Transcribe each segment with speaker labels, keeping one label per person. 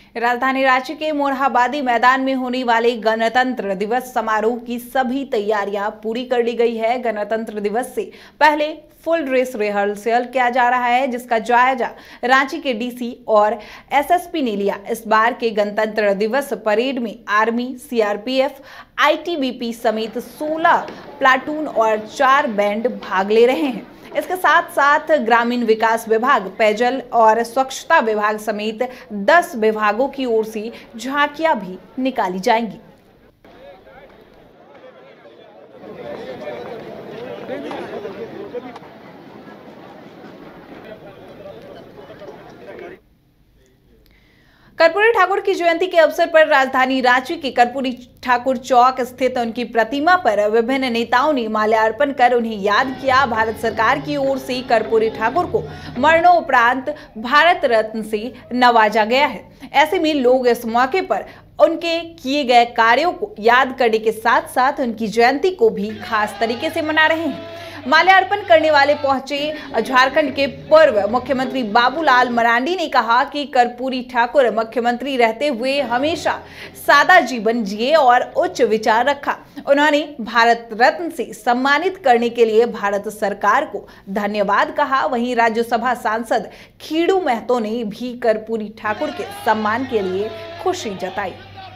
Speaker 1: राजधानी रांची के मोरहाबादी मैदान में होने वाले गणतंत्र दिवस समारोह की सभी तैयारियां पूरी कर ली गई है। गणतंत्र दिवस से पहले फुल ड्रेस रिहर्सल किया जा रहा है, जिसका जायजा रांची के डीसी और एसएसपी ने लिया। इस बार के गणतंत्र दिवस परेड में आर्मी, सीआरपीएफ, आईटीबीपी समेत 16 प्लाटून और 4 बैंड भाग ले रहे हैं। इसके साथ साथ ग्रामीण विकास विभाग, पेयजल और स्वच्छता विभाग समेत 10 विभागों की ओर से झांकियां भी निकाली जाएंगी। कर्पूरी ठाकुर की जयंती के अवसर पर राजधानी रांची के कर्पूरी ठाकुर चौक स्थित उनकी प्रतिमा पर विभिन्न नेताओं ने माल्यार्पण कर उन्हें याद किया। भारत सरकार की ओर से कर्पूरी ठाकुर को मरणोपरांत भारत रत्न से नवाजा गया है। ऐसे में लोग इस मौके पर उनके किए गए कार्यों को याद करने के साथ साथ उनकी जयंती को भी खास तरीके से मना रहे हैं। माल्यार्पण करने वाले पहुंचे झारखंड के पूर्व मुख्यमंत्री बाबूलाल मरांडी ने कहा कि कर्पूरी ठाकुर मुख्यमंत्री रहते हुए हमेशा सादा जीवन जिए और उच्च विचार रखा। उन्होंने भारत रत्न से सम्मानित करने के लिए भारत सरकार को धन्यवाद कहा। वहीं राज्यसभा सांसद खीड़ू महतो ने भी कर्पूरी ठाकुर के सम्मान के लिए खुशी जताई।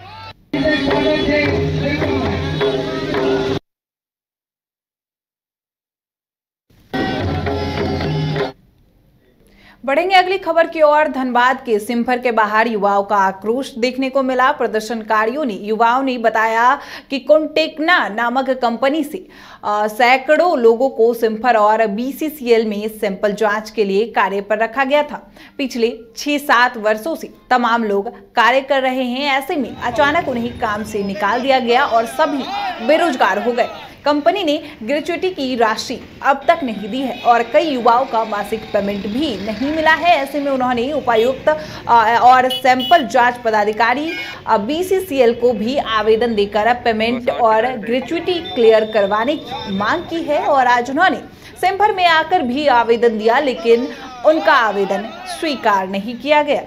Speaker 1: बढ़ेंगे अगली खबर की ओर। धनबाद के सिम्फर के बाहर युवाओं का आक्रोश देखने को मिला। प्रदर्शनकारियों ने युवाओं ने बताया कि कोंटेक्ना नामक कंपनी से सैकड़ों लोगों को सिम्फर और बीसीसीएल में सैंपल जांच के लिए कार्य पर रखा गया था। पिछले 6-7 वर्षों से तमाम लोग कार्य कर रहे हैं। ऐसे में अचानक उन्हें काम से निकाल दिया गया और सभी बेरोजगार हो गए। कंपनी ने ग्रेच्युटी की राशि अब तक नहीं दी है और कई युवाओं का मासिक पेमेंट भी नहीं मिला है। ऐसे में उन्होंने उपायुक्त और सैंपल जांच पदाधिकारी बीसीसीएल को भी आवेदन देकर पेमेंट और ग्रेच्युटी क्लियर करवाने की मांग की है और आज उन्होंने सिम्फर में आकर भी आवेदन दिया, लेकिन उनका आवेदन स्वीकार नहीं किया गया।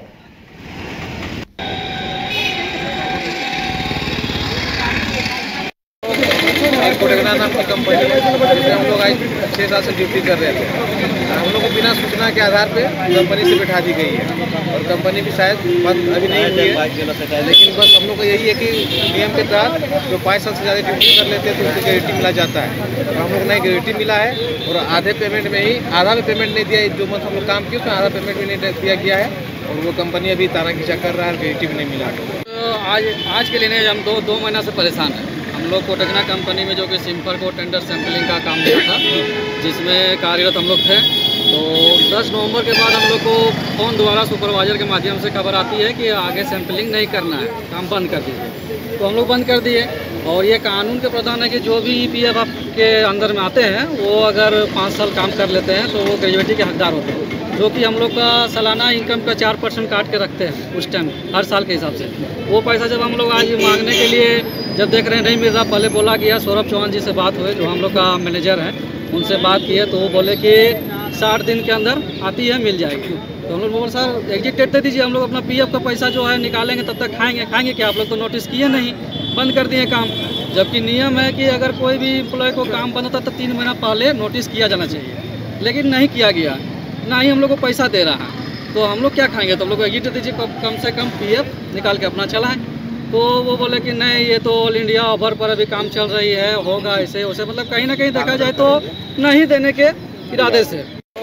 Speaker 2: कोंटेक्ना नाम की कंपनी जिसमें हम लोग आज 6 साल से ड्यूटी कर रहे थे। हम लोग को बिना सूचना के आधार पे कंपनी से बैठा दी गई है और कंपनी भी शायद बंद अभी नहीं हुई है, लेकिन बस हम लोग को यही है कि नियम के तहत जो 5 साल से ज़्यादा ड्यूटी कर लेते हैं तो उनको ग्रेच्युटी मिला जाता है। और हम लोग को नई ग्रेच्युटी मिला है और आधे पेमेंट में ही आधा भी पेमेंट नहीं दिया। जो मंथ हम लोग काम किए उसमें आधा पेमेंट भी नहीं दिया गया है और वो कंपनी अभी ताना खींचा कर रहा है, ग्रेच्युटी भी नहीं मिला।
Speaker 3: तो आज के लिए हम 2 महीना से परेशान हैं। हम लोग कोंटेक्ना कंपनी में जो कि सिम्फर को टेंडर सैंपलिंग का काम दिया था, जिसमें कार्यरत हम लोग थे। तो 10 नवंबर के बाद हम लोग को फ़ोन द्वारा सुपरवाइजर के माध्यम से खबर आती है कि आगे सैंपलिंग नहीं करना है, काम बंद कर दीजिए। तो हम लोग बंद कर दिए और ये कानून के प्रावधान है कि जो भी ईपीएफ आपके अंदर में आते हैं वो अगर 5 साल काम कर लेते हैं तो वो ग्रेच्युटी के हकदार होते हैं, जो कि हम लोग का सालाना इनकम का 4% काट के रखते हैं उस टाइम हर साल के हिसाब से। वो पैसा जब हम लोग आज मांगने के लिए जब देख रहे हैं नहीं मिल रहा, पहले बोला गया सौरभ चौहान जी से बात हुई जो हम लोग का मैनेजर हैं, उनसे बात की है तो वो बोले कि 60 दिन के अंदर आती है, मिल जाएगी। तो हम लोग बोले सर एग्जिट डेट दे दीजिए, हम लोग अपना पीएफ का पैसा जो है निकालेंगे, तब तक खाएंगे क्या? आप लोग तो नोटिस किए नहीं, बंद कर दिए काम। जबकि नियम है कि अगर कोई भी एम्प्लॉय को काम बंद होता है तो 3 महीना पहले नोटिस किया जाना चाहिए, लेकिन नहीं किया गया, ना ही हम लोग को पैसा दे रहा है। तो हम लोग क्या खाएंगे? तो हम लोग को एग्जिट दीजिए, कम से कम पीएफ निकाल के अपना चलाएं। तो वो बोले कि नहीं, ये तो ऑल इंडिया ऑफर पर अभी काम चल रही है, होगा ऐसे वैसे, मतलब कहीं ना कहीं देखा जाए तो नहीं देने के इरादे से।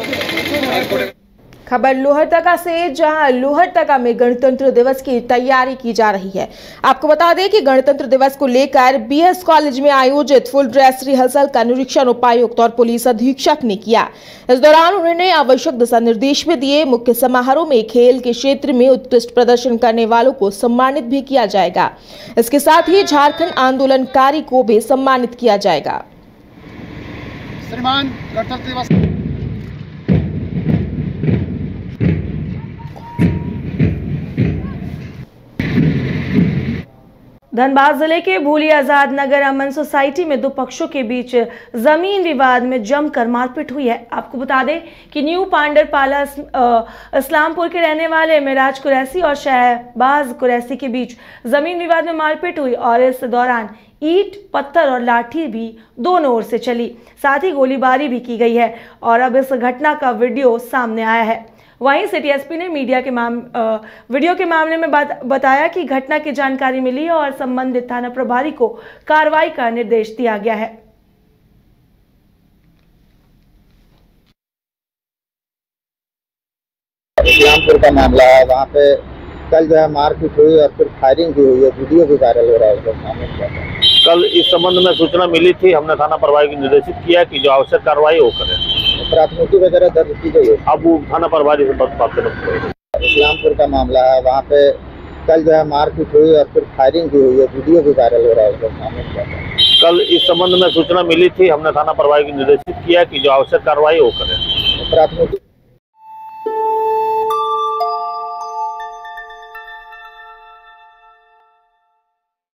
Speaker 4: खबर लोहरदगा से, जहां लोहरदगा में गणतंत्र दिवस की तैयारी की जा रही है। आपको बता दें कि गणतंत्र दिवस को लेकर बीएस कॉलेज में आयोजित फुल ड्रेस रिहर्सल का निरीक्षण उपायुक्त और पुलिस अधीक्षक ने किया। इस दौरान उन्होंने आवश्यक दिशा निर्देश भी दिए। मुख्य समारोह में खेल के क्षेत्र में उत्कृष्ट प्रदर्शन करने वालों को सम्मानित भी किया जाएगा। इसके साथ ही झारखंड आंदोलनकारी को भी सम्मानित किया जाएगा।
Speaker 5: श्रीमान गणतंत्र दिवस
Speaker 4: धनबाद जिले के भूली आजाद नगर अमन सोसाइटी में दो पक्षों के बीच जमीन विवाद में जमकर मारपीट हुई है। आपको बता दें कि न्यू पांडरपाला इस्लामपुर के रहने वाले मिराज कुरैशी और शहबाज कुरैशी के बीच जमीन विवाद में मारपीट हुई और इस दौरान ईंट, पत्थर और लाठी भी दोनों ओर से चली, साथ ही गोलीबारी भी की गई है और अब इस घटना का वीडियो सामने आया है। वहीं सिटी एसपी ने वीडियो के मामले में बताया कि घटना की जानकारी मिली है और संबंधित थाना प्रभारी को कार्रवाई का निर्देश दिया गया है।
Speaker 6: इस्लामपुर का मामला है, वहाँ पे कल जो है मारपीट हुई और फिर फायरिंग भी हुई है, वीडियो भी वायरल हो रहा है।
Speaker 7: कल इस संबंध में सूचना मिली थी, हमने थाना प्रभारी को निर्देशित किया कि जो आवश्यक कार्रवाई वो करें।
Speaker 6: प्राथमिकी वगैरह दर्ज की गई है,
Speaker 7: अब वो थाना प्रभारी से बात करना पड़ेगा।
Speaker 6: इस्लामपुर का मामला है, वहाँ पे कल जो है मारपीट हुई और फिर फायरिंग भी हुई है, वीडियो भी वायरल हो रहा है।
Speaker 7: कल इस संबंध में सूचना मिली थी, हमने थाना प्रभारी को निर्देशित किया कि जो आवश्यक कार्रवाई वो करें।
Speaker 6: प्राथमिकी